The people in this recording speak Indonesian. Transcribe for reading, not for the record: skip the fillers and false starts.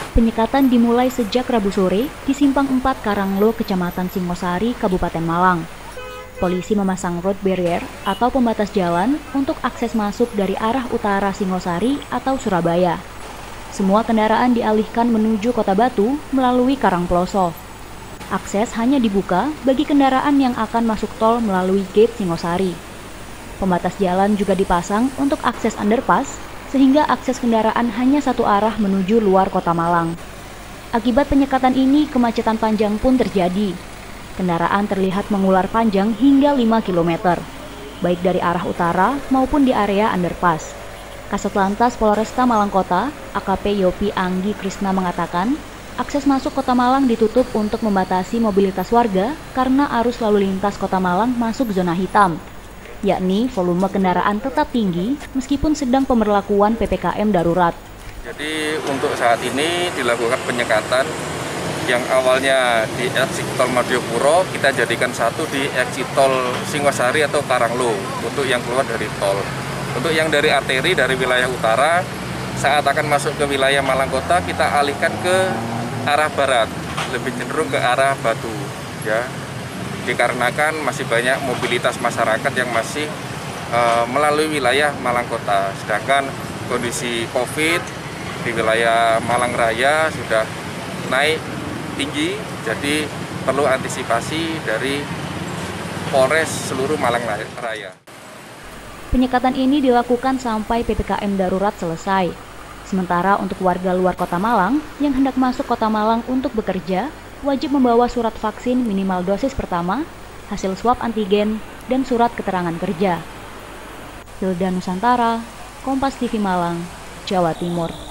Penyekatan dimulai sejak Rabu sore di Simpang 4 Karanglo, Kecamatan Singosari, Kabupaten Malang. Polisi memasang road barrier atau pembatas jalan untuk akses masuk dari arah utara Singosari atau Surabaya. Semua kendaraan dialihkan menuju Kota Batu melalui Karangploso. Akses hanya dibuka bagi kendaraan yang akan masuk tol melalui gate Singosari. Pembatas jalan juga dipasang untuk akses underpass, sehingga akses kendaraan hanya satu arah menuju luar Kota Malang. Akibat penyekatan ini, kemacetan panjang pun terjadi. Kendaraan terlihat mengular panjang hingga 5 km, baik dari arah utara maupun di area underpass. Kasat Lantas Polresta Malang Kota, AKP Yopi Anggi Krisna mengatakan, akses masuk Kota Malang ditutup untuk membatasi mobilitas warga karena arus lalu lintas Kota Malang masuk zona hitam, yakni volume kendaraan tetap tinggi meskipun sedang pemberlakuan PPKM darurat. Jadi untuk saat ini dilakukan penyekatan yang awalnya di exit tol Madiopuro, kita jadikan satu di exit tol Singosari atau Karanglo untuk yang keluar dari tol. Untuk yang dari arteri dari wilayah utara, saat akan masuk ke wilayah Malang Kota, kita alihkan ke arah barat, lebih cenderung ke arah Batu, ya. Dikarenakan masih banyak mobilitas masyarakat yang masih melalui wilayah Malang Kota. Sedangkan kondisi COVID di wilayah Malang Raya sudah naik tinggi, jadi perlu antisipasi dari Polres seluruh Malang Raya. Penyekatan ini dilakukan sampai PPKM darurat selesai. Sementara untuk warga luar Kota Malang yang hendak masuk Kota Malang untuk bekerja, wajib membawa surat vaksin minimal dosis pertama, hasil swab antigen, dan surat keterangan kerja. Hilda Nusantara, Kompas TV Malang, Jawa Timur.